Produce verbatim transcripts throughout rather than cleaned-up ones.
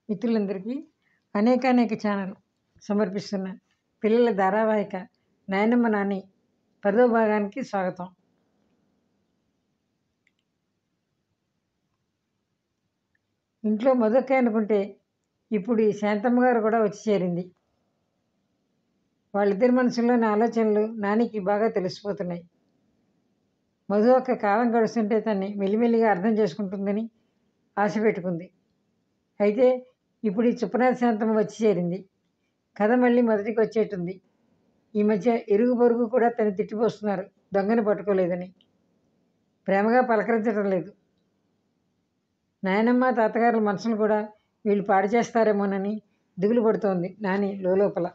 మిత్రులందరికీ అనేకానేక ఛానల్ సమర్పిస్తున్న పిల్లల ధారావాహిక నాయనమ్మ నాని పదో భాగానికి స్వాగతం. ఇంట్లో మొదక్కే అనుకుంటే ఇప్పుడు ఈ శాంతమ్మ గారు కూడా వచ్చి చేరింది. వాళ్ళిద్దరి మనసుల్లోని ఆలోచనలు నానికి బాగా తెలిసిపోతున్నాయి. మధు ఒక్క కాలం గడుస్తుంటే తన్ని మెల్లిమెల్లిగా అర్థం చేసుకుంటుందని ఆశ పెట్టుకుంది. అయితే ఇప్పుడు ఈ చుప్పనాథ శాంతమ్మ వచ్చి చేరింది. కథ మళ్ళీ మొదటికి వచ్చేటుంది. ఈ మధ్య ఇరుగు పొరుగు కూడా తను తిట్టిపోస్తున్నారు, దొంగని పట్టుకోలేదని. ప్రేమగా పలకరించడం లేదు. నాయనమ్మ తాతగారుల మనసును కూడా వీళ్ళు పాడు చేస్తారేమోనని దిగులు పడుతోంది నాని లోపల.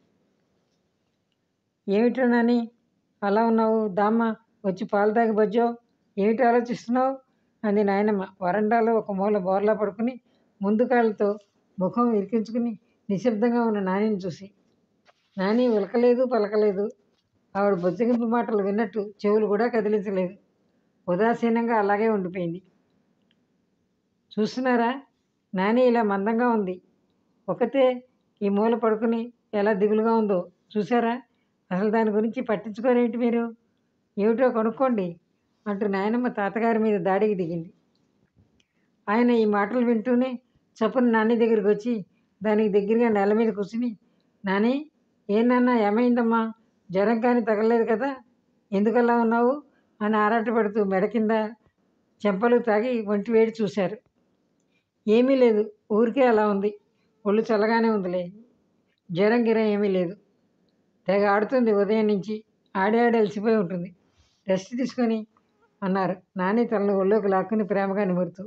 ఏమిటో నాని అలా ఉన్నావు? దామ్మ వచ్చి పాలు తాగి బజ్జో, ఏమిటి ఆలోచిస్తున్నావు అంది నాయనమ్మ వరండాలో ఒక మూల బోర్లా పడుకుని ముందు కాళ్ళతో ముఖం ఇరికించుకుని నిశ్శబ్దంగా ఉన్న నానిని చూసి. నాని ఉలకలేదు పలకలేదు. ఆవిడ బొజ్జగింపు మాటలు విన్నట్టు చెవులు కూడా కదిలించలేదు. ఉదాసీనంగా అలాగే ఉండిపోయింది. చూస్తున్నారా, నాని ఇలా మందంగా ఉంది. ఒకతే ఈ మూల పడుకుని ఎలా దిగులుగా ఉందో చూసారా? అసలు దాని గురించి పట్టించుకోరేంటి మీరు? ఏమిటో కొనుక్కోండి అంటూ నాయనమ్మ తాతగారి మీద దాడికి దిగింది. ఆయన ఈ మాటలు వింటూనే చప్పున నాని దగ్గరికి వచ్చి దానికి దగ్గరగా నేల మీద కూర్చుని, నాని ఏ నాన్న ఏమైందమ్మా? జ్వరం కానీ తగలలేదు కదా, ఎందుకలా ఉన్నావు అని ఆరాటపడుతూ మెడ కింద చెంపలు తాగి ఒంటి వేడి చూశారు. ఏమీ లేదు, ఊరికే అలా ఉంది, ఒళ్ళు చల్లగానే ఉందిలే, జ్వరం గిరం ఏమీ లేదు. తెగ ఆడుతుంది ఉదయం నుంచి, ఆడి ఆడి అలసిపోయి ఉంటుంది, రెస్ట్ తీసుకొని అన్నారు నాని తనను ఒళ్ళోకి లాక్కుని ప్రేమగా నిమురుతూ.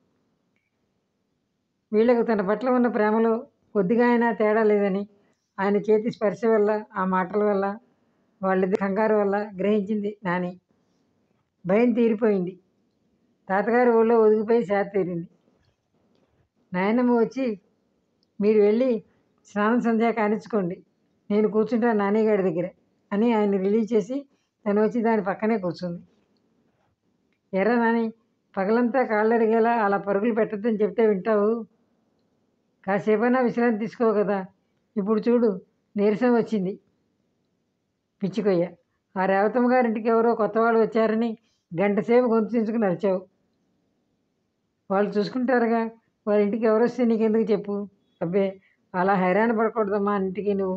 వీళ్లకు తన పట్ల ఉన్న ప్రేమలో కొద్దిగా అయినా తేడా లేదని ఆయన చేతి స్పర్శ వల్ల, ఆ మాటల వల్ల, వాళ్ళిద్దరి కంగారు వల్ల గ్రహించింది నాని. భయం తీరిపోయింది. తాతగారి ఊళ్ళో ఒదిగిపోయి శాత తీరింది. నాయనమ్మ వచ్చి, మీరు వెళ్ళి స్నానం సంధ్యా కానిచ్చుకోండి, నేను కూర్చుంటాను నానిగాడి దగ్గర అని ఆయన రిలీజ్ చేసి తను వచ్చి దాని పక్కనే కూర్చుంది. ఎర్ర నాని, పగలంతా కాళ్ళరిగేలా అలా పరుగులు పెట్టద్దని చెప్తే వింటావు? కాసేపైనా విశ్రాంతి తీసుకో కదా. ఇప్పుడు చూడు, నీరసం వచ్చింది. పిచ్చికొయ్య, ఆ రేవతమ్మ గారింటికి ఎవరో కొత్త వాళ్ళు వచ్చారని గంట సేపు గొంతు చించుకుని అరిచావు. వాళ్ళు చూసుకుంటారుగా, వాళ్ళ ఇంటికి ఎవరు వస్తే నీకెందుకు చెప్పు? అబ్బే, అలా హైరాణ పడకూడదమ్మా ఇంటికి నువ్వు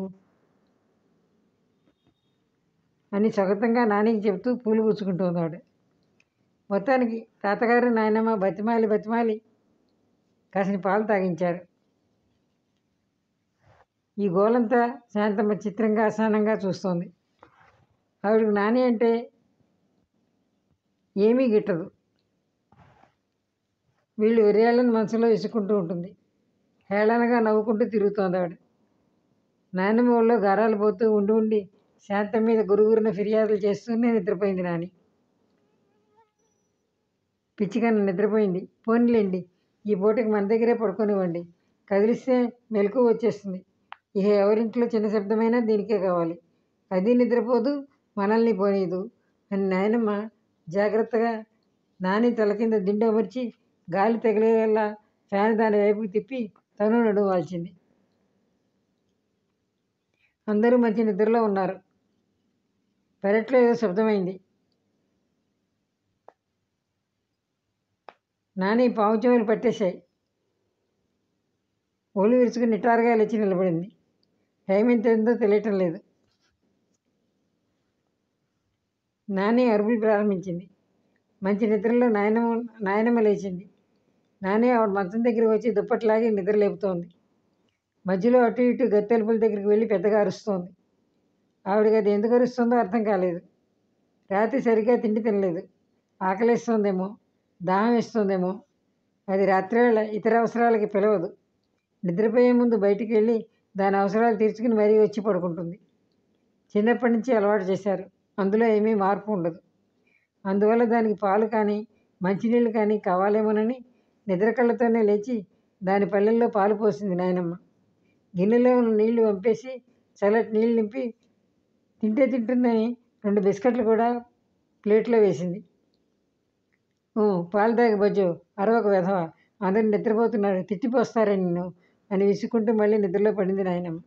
అని స్వగతంగా నానికి చెప్తూ పూలు పుచ్చుకుంటుంది ఆవిడ. మొత్తానికి తాతగారు నాయనమ్మ బతిమాలి బతిమాలి కాసిన పాలు తాగించారు. ఈ గోలంతా శాంతమ్మ చిత్రంగా అసహనంగా చూస్తోంది. ఆవిడకు నాని అంటే ఏమీ గిట్టదు. వీళ్ళు వెర్యాళ్ళని మనసులో విసుకుంటూ ఉంటుంది. హేళనగా నవ్వుకుంటూ తిరుగుతోంది ఆవిడ. నాయనమ్మ ఊళ్ళో గారాలు పోతూ ఉండి ఉండి శాంతం మీద గురుగురిన ఫిర్యాదులు చేస్తూనే నిద్రపోయింది నాని. పిచ్చికన్నా నిద్రపోయింది. పోనీలేండి, ఈ పూటకి మన దగ్గరే పడుకోనివ్వండి, కదిలిస్తే మెలకు వచ్చేస్తుంది. ఇక ఎవరింట్లో చిన్న శబ్దమైనా దీనికే కావాలి, అది నిద్రపోదు, మనల్ని పోనీదు అని నాయనమ్మ జాగ్రత్తగా నాని తల కింద దిండు అమర్చి గాలి తగిలేలా ఫ్యాన్ దాని వైపుకి తిప్పి తను నడుము వాల్చింది. అందరూ మంచి నిద్రలో ఉన్నారు. పెరట్లో ఏదో శబ్దమైంది. నాని పాము చెవులు పట్టేశాయి. ఒళ్ళు విరుచుకుని నిటారుగా లేచి నిలబడింది. టైం ఎంత ఉందో తెలియటం లేదు. నాని అరుపులు ప్రారంభించింది. మంచి నిద్రలో నాయనమ్మ నాయనమ్మ లేచింది. నాని ఆవిడ మంచం దగ్గరికి వచ్చి దుప్పట్లాగి నిద్ర లేపుతోంది. మధ్యలో అటు ఇటు గత్తెలుపుల దగ్గరికి వెళ్ళి పెద్దగా అరుస్తోంది. ఆవిడకి అది ఎందుకు అరుస్తుందో అర్థం కాలేదు. రాత్రి సరిగ్గా తిండి తినలేదు. ఆకలిస్తోందేమో, దాహం వేస్తుందేమో. అది రాత్రివేళ ఇతర అవసరాలకి పిలవదు. నిద్రపోయే ముందు బయటికి వెళ్ళి దాని అవసరాలు తీర్చుకుని మరీ వచ్చి పడుకుంటుంది. చిన్నప్పటి నుంచి అలవాటు చేశారు. అందులో ఏమీ మార్పు ఉండదు. అందువల్ల దానికి పాలు కానీ మంచినీళ్ళు కానీ కావాలేమోనని నిద్ర కళ్ళతోనే లేచి దాని పళ్ళెల్లో పాలు పోసింది నాయనమ్మ. గిన్నెలో ఉన్న నీళ్లు వంపేసి చల్లటి నీళ్ళు నింపి తింటే తింటుందని రెండు బిస్కెట్లు కూడా ప్లేట్లో వేసింది. పాలు తాగి బజ్జో, అరవక వెధవ, అందరు నిద్రపోతున్నారు, తిట్టిపోస్తారే నిన్ను అని విసుక్కుంటూ మళ్ళీ నిద్రలో పడింది నాయనమ్మ.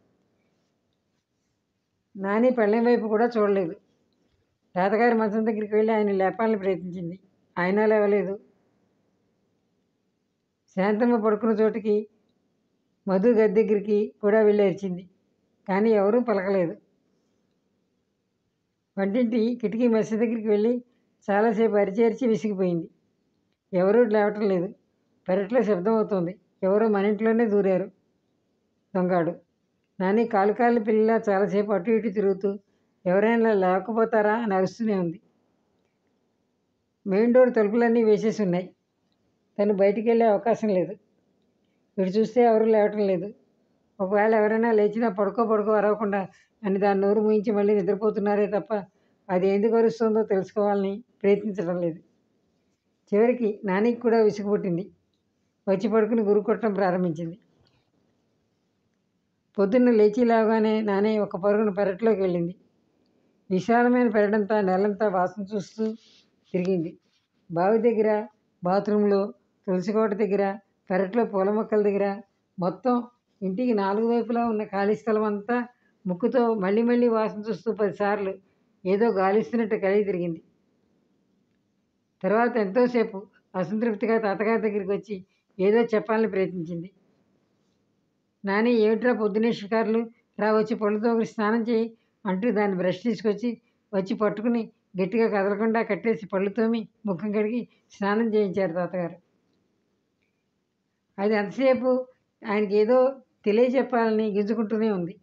నాని పళ్ళెం వైపు కూడా చూడలేదు. తాతగారి మంచం దగ్గరికి వెళ్ళి ఆయన లేపాలని ప్రయత్నించింది. ఆయన లేవలేదు. శాంతమ్మ పడుకున్న చోటికి మధు గది దగ్గరికి కూడా వెళ్ళి అరిచింది. కానీ ఎవరూ పలకలేదు. వంటింటి కిటికీ మెస్ దగ్గరికి వెళ్ళి చాలాసేపు అరిచి అరిచి విసిగిపోయింది. ఎవరూ లేవటం లేదు. పెరట్లో శబ్దం అవుతోంది. ఎవరో మన ఇంట్లోనే దూరారు. దొంగాడు. నాని కాలు కాళ్ళ పిల్లలా చాలాసేపు అటు ఇటు తిరుగుతూ ఎవరైనా లేకపోతారా అని అరుస్తూనే ఉంది. మెయిన్ డోర్ తలుపులన్నీ వేసేసి ఉన్నాయి. తను బయటికి వెళ్ళే అవకాశం లేదు. ఇటు చూస్తే ఎవరూ లేవటం లేదు. ఒకవేళ ఎవరైనా లేచినా పడుకో పడుకో అరవకుండా అని దాని నోరు మూయించి మళ్ళీ నిద్రపోతున్నారే తప్ప అది ఎందుకు అరుస్తుందో తెలుసుకోవాలని ప్రయత్నించడం లేదు. చివరికి నానికి కూడా విసుగు పుట్టింది. వచ్చి పడుకుని గురు కొట్టడం ప్రారంభించింది. పొద్దున్న లేచి లేవగానే నాని ఒక పరుగున పెరట్లోకి వెళ్ళింది. విశాలమైన పెరడంతా నెలంతా వాసన చూస్తూ తిరిగింది. బావి దగ్గర, బాత్రూంలో, తులసికోట దగ్గర, పెరట్లో పూల మొక్కల దగ్గర, మొత్తం ఇంటికి నాలుగు వైపులా ఉన్న ఖాళీ స్థలం అంతా ముక్కుతో మళ్ళీ మళ్ళీ వాసన చూస్తూ పదిసార్లు ఏదో గాలిస్తున్నట్టు కలిగి తిరిగింది. తర్వాత ఎంతోసేపు అసంతృప్తిగా తాతగారి దగ్గరికి వచ్చి ఏదో చెప్పాలని ప్రయత్నించింది. నాని ఏమిట్రా పొద్దునే షికారులు, రా వచ్చి పళ్ళుతో స్నానం చేయి అంటూ దాన్ని బ్రష్ తీసుకొచ్చి వచ్చి పట్టుకుని గట్టిగా కదలకుండా కట్టేసి పళ్ళుతోమి ముఖం కడిగి స్నానం చేయించారు తాతగారు. అది అంతసేపు ఆయనకి ఏదో తెలియచెప్పాలని గింజుకుంటూనే ఉంది.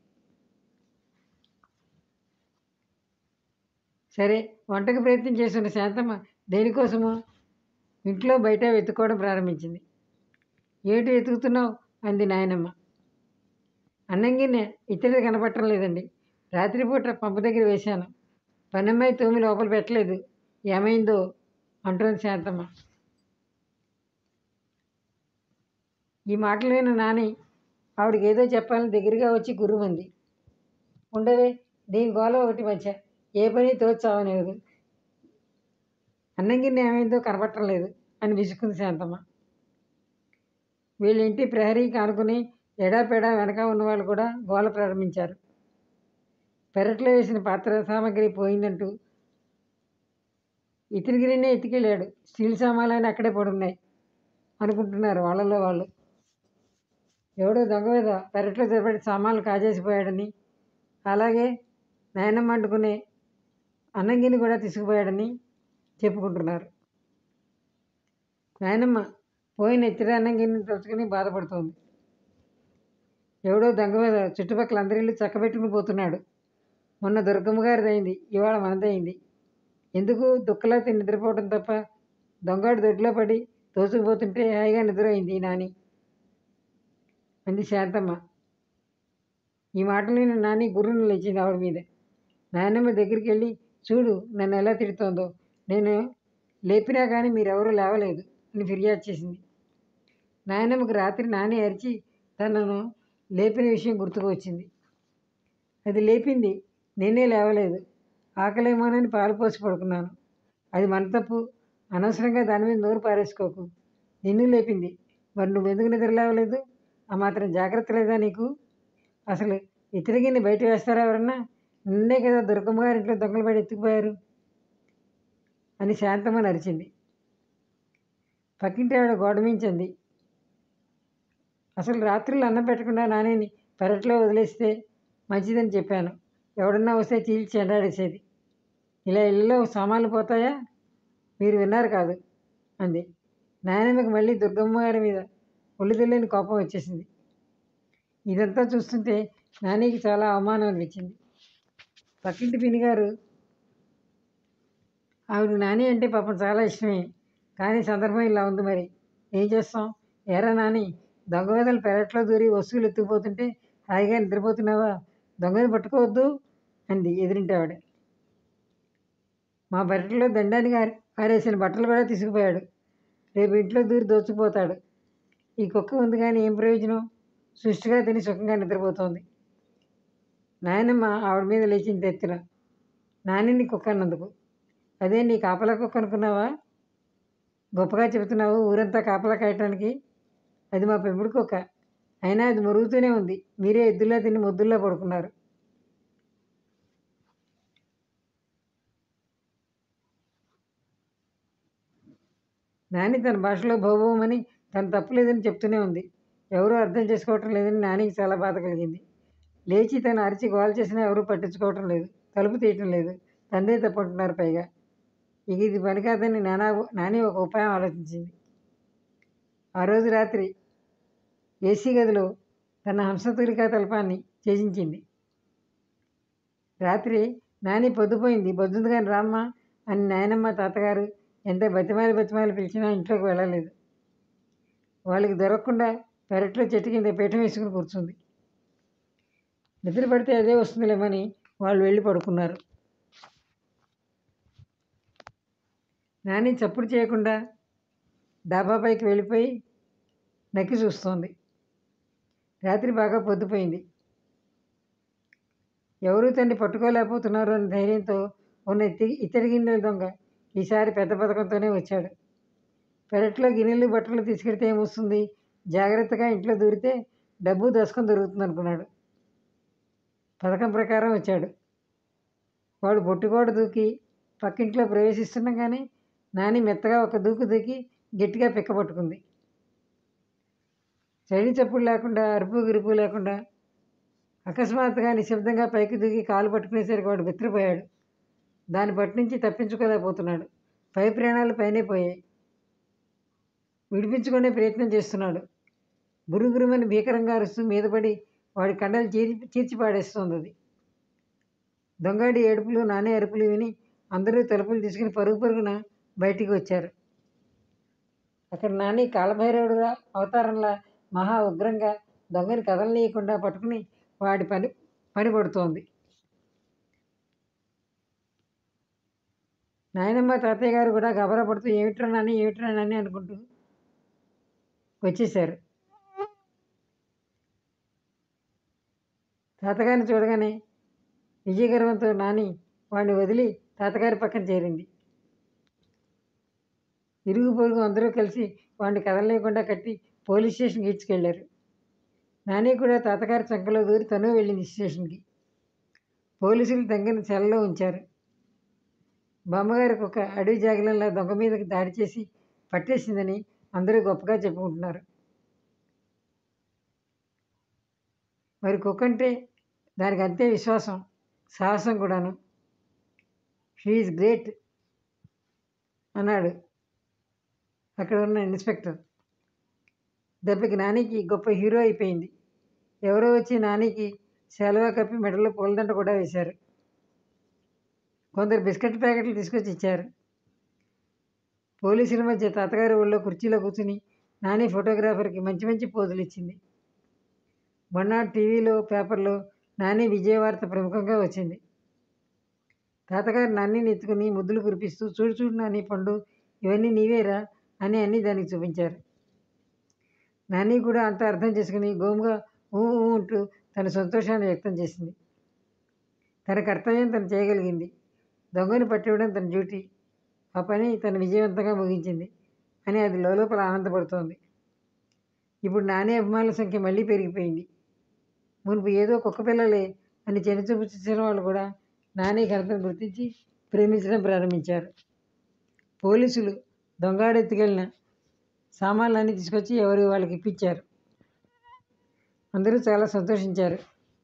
సరే, వంటకు ప్రయత్నం చేస్తున్న శాంతమ్మ దేనికోసమో ఇంట్లో బయట వెతుక్కోవడం ప్రారంభించింది. ఏమిటి వెతుకుతున్నావు అంది నాయనమ్మ. అన్నం గిన్నె ఇతరులు కనపడటం లేదండి. రాత్రిపూట పంపు దగ్గర వేశాను. పనమ్మాయి తోమి లోపల పెట్టలేదు. ఏమైందో అంటోంది శాంతమ్మ. ఈ మాటలు విన్న నాని ఆవిడకి ఏదో చెప్పాలని దగ్గరగా వచ్చి గుర్రుమంది. ఉండవే, దీని గోల ఒకటి మధ్య ఏ పని తోచావనేది. అన్నం గిన్నె ఏమైందో కనపడటం లేదు అని విసుక్కుంది శాంతమ్మ. వీళ్ళింటి ప్రహరీకి ఆనుకుని ఎడాపెడా వెనక ఉన్నవాళ్ళు కూడా గోల ప్రారంభించారు. పెరట్లో వేసిన పాత్ర సామాగ్రి పోయిందంటూ ఇతని గిన్నె ఎత్తుకెళ్ళాడు, స్టీల్ సామాన్లన్నీ అక్కడే పడున్నాయి అనుకుంటున్నారు వాళ్ళలో వాళ్ళు. ఎవడో దొంగ మీద పెరట్లో తిరబడి సామాన్లు కాజేసిపోయాడని, అలాగే నాయనమ్మ అంటుకునే అన్నం గిన్నె కూడా తీసుకుపోయాడని చెప్పుకుంటున్నారు. నాయనమ్మ పోయిన ఇతర అన్నం గిన్నె తలుచుకుని బాధపడుతోంది. ఎవడో దొంగ మీద చుట్టుపక్కల అందరి ఇల్లు చక్కబెట్టుకుని పోతున్నాడు. మొన్న దుర్గమ్మ గారిది అయింది, ఇవాళ మనదయింది. ఎందుకు దుక్కలా తిని నిద్రపోవడం తప్ప దొంగడు దొడ్లో పడి తోసుకుపోతుంటే హాయిగా నిద్ర అయింది నాని అంది శాంతమ్మ. ఈ మాటలు విని నాని గుర్రును లేచింది ఆవిడ మీద. నాయనమ్మ దగ్గరికి వెళ్ళి, చూడు నన్ను ఎలా తిడుతోందో, నేను లేపినా కానీ మీరెవరూ లేవలేదు అని ఫిర్యాదు చేసింది. నాయనమ్మకు రాత్రి నాని అరిచి తనను లేపిన విషయం గుర్తుకు వచ్చింది. అది లేపింది, నేనే లేవలేదు. ఆకలేమోనని పాలు పోసి పడుకున్నాను. అది మన తప్పు. అనవసరంగా దాని మీద నోరు పారేసుకోకు. నిన్ను లేపింది, మరి నువ్వెందుకు నిద్ర లేవలేదు? ఆ మాత్రం జాగ్రత్త లేదా నీకు? అసలు ఇతరి గిన్నె బయట వేస్తారా ఎవరన్నా? నిన్నే కదా దుర్గమ్మ గారి ఇంట్లో దొంగలు పడి ఎత్తుకుపోయారు అని శాంతమ్మ నరిచింది. పక్కింటి ఆవిడ గోడ మించింది. అసలు రాత్రులు అన్నం పెట్టకుండా నానేని పెరట్లో వదిలేస్తే మంచిదని చెప్పాను. ఎవడన్నా వస్తే చీల్చి చెండాడేసేది. ఇలా ఇళ్ళలో సామాన్లు పోతాయా? మీరు విన్నారు కాదు అంది. నాయనమ్మకి మళ్ళీ దుర్గమ్మ గారి మీద ఒళ్ళు తెలియని కోపం వచ్చేసింది. ఇదంతా చూస్తుంటే నానికి చాలా అవమానం అనిపించింది. పక్కింటి పినిగారు ఆవిడ నాని అంటే పాపం చాలా ఇష్టమే, కానీ సందర్భం ఇలా ఉంది, మరి ఏం చేస్తాం? ఎరా నాని, దొంగ వేదలు పెరట్లో దూరి వస్తువులు ఎత్తుకుపోతుంటే హాయిగా నిద్రపోతున్నావా? దొంగని పట్టుకోవద్దు అంది ఎదురింటి ఆవిడ. మా పెరట్లో దండానికి ఆరేసిన బట్టలు కూడా తీసుకుపోయాడు. రేపు ఇంట్లో దూరి దోచుకుపోతాడు. ఈ కుక్క ఉంది కానీ ఏం ప్రయోజనం? సుష్టిగా తిని సుఖంగా నిద్రపోతోంది. నాయనమ్మ ఆవిడ మీద లేచింది ఎత్తున. నానిని కుక్క అన్నందుకు. అదే నీ కాపలా కుక్క అనుకున్నావా? గొప్పగా చెబుతున్నావు ఊరంతా కాపలా కాయటానికి. అది మా పెంపుడు కుక్క. అయినా అది మురుగుతూనే ఉంది. మీరే ఎద్దుల్లా తిని ముద్దుల్లా పడుకున్నారు. నాని తన భాషలో భౌభవమని తన తప్పులేదని చెప్తూనే ఉంది. ఎవరూ అర్థం చేసుకోవటం లేదని నానికి చాలా బాధ కలిగింది. లేచి తను అరిచి గోల చేసినా ఎవరూ పట్టించుకోవటం లేదు. తలుపు తీయటం లేదు. తండ్రే తప్పంటున్నారు పైగా. ఇక ఇది పని కాదని నానా నాని ఒక ఉపాయం ఆలోచించింది. ఆ రోజు రాత్రి ఏసీ గదిలో తన హంసతూలికా తల్పాన్ని ఛేదించింది. రాత్రి నాని పొద్దుపోయింది. బొద్దుంది కానీ రామ్మ అని నాయనమ్మ తాతగారు ఎంత బతిమాలి బతిమాలి పిలిచినా ఇంట్లోకి వెళ్ళలేదు. వాళ్ళకి దొరకకుండా పెరట్లో చెట్టు కింద పీఠం వేసుకుని కూర్చుంది. నిద్ర పడితే అదే వస్తుందిలేమని వాళ్ళు వెళ్ళి పడుకున్నారు. నాని చప్పుడు చేయకుండా డాబాపైకి వెళ్ళిపోయి నక్కి చూస్తోంది. రాత్రి బాగా పొద్దుపోయింది. ఎవరూ తన్ని పట్టుకోలేకపోతున్నారు అనే ధైర్యంతో ఉన్న ఇత్తడి ఇత్తడి గిన్నెల దొంగ ఈసారి పెద్ద పథకంతోనే వచ్చాడు. పెరట్లో గిన్నెలు బట్టలు తీసుకెడితే ఏమొస్తుంది, జాగ్రత్తగా ఇంట్లో దూరితే డబ్బు దశకం దొరుకుతుంది అనుకున్నాడు. పథకం ప్రకారం వచ్చాడు. వాడు పొట్టుకోడు దూకి పక్కింట్లో ప్రవేశిస్తుండగానే నాని మెత్తగా ఒక దూకు దూకి గట్టిగా పిక్క పట్టుకుంది. చడి చప్పుడు లేకుండా, అరుపు గిరుపు లేకుండా అకస్మాత్తుగా నిశ్శబ్దంగా పైకి దూకి కాలు పట్టుకునేసరికి వాడు బెత్తిరిపోయాడు. దాని పట్టు నుంచి తప్పించుకోలేకపోతున్నాడు. పై ప్రాణాలు పైనే పోయాయి. విడిపించుకునే ప్రయత్నం చేస్తున్నాడు. గురుగురుమని భీకరంగా అరుస్తూ మీదపడి వాడి కండలు చీరి చీర్చి పాడేస్తోంది అది. దొంగాడి ఏడుపులు, నానే అరుపులు విని అందరూ తలుపులు తీసుకుని పరుగు పరుగున బయటికి వచ్చారు. అక్కడ నాని కాలభైరవుడుగా అవతారంలా మహా ఉగ్రంగా దొంగని కదలనీయకుండా పట్టుకుని వాడి పని పని పడుతోంది. నాయనమ్మ తాతయ్య గారు కూడా గబరా పడుతూ ఏమిట్రా నాని ఏమిట్రా నాని అనుకుంటూ వచ్చేశారు. తాతగారిని చూడగానే విజయగర్వంతో నాని వాడిని వదిలి తాతగారి పక్కన చేరింది. ఇరుగు పొరుగు అందరూ కలిసి వాడిని కదలలేకుండా కట్టి పోలీస్ స్టేషన్కి ఈడ్చుకెళ్లారు. నాని కూడా తాతగారి చంకలో దూరి తను వెళ్ళింది స్టేషన్కి. పోలీసులు దొంగని సెలలో ఉంచారు. బామ్మగారికి ఒక అడవి జాగిలంలా దొంగ మీదకి దాడి చేసి పట్టేసిందని అందరూ గొప్పగా చెప్పుకుంటున్నారు. మరి కుక్కంటే దానికి అంతే విశ్వాసం, సాహసం కూడాను. షీ ఈజ్ గ్రేట్ అన్నాడు అక్కడ ఉన్న ఇన్స్పెక్టర్. దెబ్బకి నానికి గొప్ప హీరో అయిపోయింది. ఎవరో వచ్చి నానికి శాలువా కప్పి మెడలో పూలదండ కూడా వేశారు. కొందరు బిస్కెట్ ప్యాకెట్లు తీసుకొచ్చి ఇచ్చారు. పోలీసుల మధ్య తాతగారి ఊళ్ళో కుర్చీలో కూర్చుని నాని ఫోటోగ్రాఫర్కి మంచి మంచి పోజులు ఇచ్చింది. మొన్నాడు టీవీలో పేపర్లో నాని విజయవార్త ప్రముఖంగా వచ్చింది. తాతగారు నాన్నీని ఎత్తుకుని ముద్దులు కురిపిస్తూ చూడు చూడు నాని పండు ఇవన్నీ నీవేరా అని అన్నీ దానికి చూపించారు. నాని కూడా అంతా అర్థం చేసుకుని గోముగా ఊ ఊ అంటూ తన సంతోషాన్ని వ్యక్తం చేసింది. తన కర్తవ్యం తను చేయగలిగింది. దొంగని పట్టివ్వడం తన డ్యూటీ. ఆ పని తను విజయవంతంగా ముగించింది అని అది లోపల ఆనందపడుతోంది. ఇప్పుడు నాని అభిమానుల సంఖ్య మళ్ళీ పెరిగిపోయింది. మునుపు ఏదో కుక్క పిల్లలే అని చిన్నచూపు చూసిన వాళ్ళు కూడా నాని ఘనతను గుర్తించి ప్రేమించడం ప్రారంభించారు. పోలీసులు దొంగాడెత్తుకెళ్ళిన సామాన్లన్నీ తీసుకొచ్చి ఎవరి వాళ్ళకి ఇప్పించారు. అందరూ చాలా సంతోషించారు.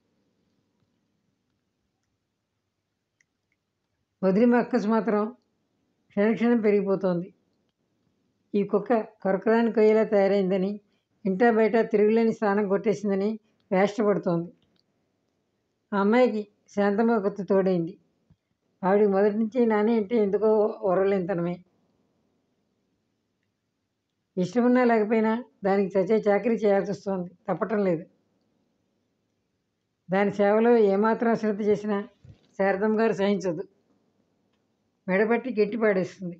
వదిలిమ అక్కసు మాత్రం క్షణక్షణం పెరిగిపోతోంది. ఈ కుక్క కొరకరాని కొయ్యలా తయారైందని, ఇంటా బయట తిరుగులేని స్థానం కొట్టేసిందని వేష్టపడుతోంది. ఆ అమ్మాయికి శాంతమ్మ కొత్త తోడైంది. ఆవిడికి మొదటి నుంచి నాని అంటే ఎందుకో ఓరలేనితనమే. ఇష్టమున్నా లేకపోయినా దానికి చచ్చే చాకరీ చేయాల్సి వస్తుంది, తప్పటం లేదు. దాని సేవలో ఏమాత్రం అశ్రద్ధ చేసినా శారదమ్మ గారు సహించదు. మెడపట్టి గట్టి పాడేస్తుంది.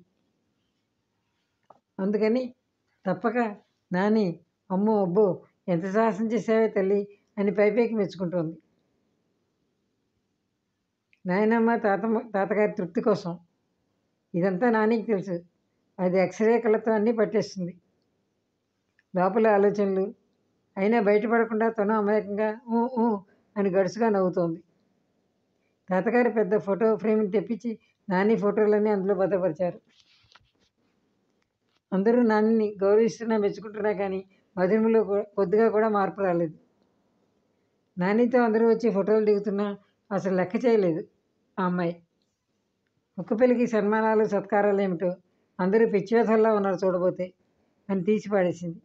అందుకని తప్పక నాని అమ్మో అబ్బో ఎంత సాహసం చేసావే తల్లి అని పైపైకి మెచ్చుకుంటోంది. నాయనమ్మ తాతమ్మ తాతగారి తృప్తి కోసం. ఇదంతా నానికి తెలుసు. అది ఎక్స్రే కళ్ళతో అన్నీ పట్టేస్తుంది. లోపల ఆలోచనలు అయినా బయటపడకుండా తను అమాయకంగా ఊ ఊ అని గడుసుగా నవ్వుతోంది. తాతగారు పెద్ద ఫోటో ఫ్రేమ్ని తెప్పించి నాని ఫోటోలన్నీ అందులో భద్రపరిచారు. అందరూ నానిని గౌరవిస్తున్నా మెచ్చుకుంటున్నా కానీ మధురిమలో కొద్దిగా కూడా మార్పు రాలేదు. నానితో అందరూ వచ్చి ఫోటోలు దిగుతున్నా అసలు లెక్క చేయలేదు ఆ అమ్మాయి. కుక్కపిల్లికి సన్మానాలు సత్కారాలు ఏమిటో, అందరూ పిచ్చివేధల్లా ఉన్నారు చూడబోతే అని తీసి పాడేసింది.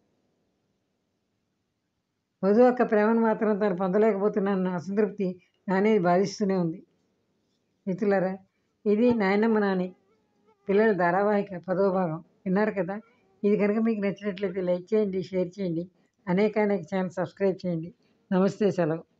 మధు అక్క ప్రేమను మాత్రం తను పొందలేకపోతున్నానన్న అసంతృప్తి నానిని బాధిస్తూనే ఉంది. మిత్రులారా, ఇది నాయనమ్మ నాని పిల్లల ధారావాహిక పదో భాగం విన్నారు కదా. ఇది కనుక మీకు నచ్చినట్లయితే లైక్ చేయండి, షేర్ చేయండి, అనేక అనేక ఛానల్ సబ్స్క్రైబ్ చేయండి. నమస్తే, సెలవు.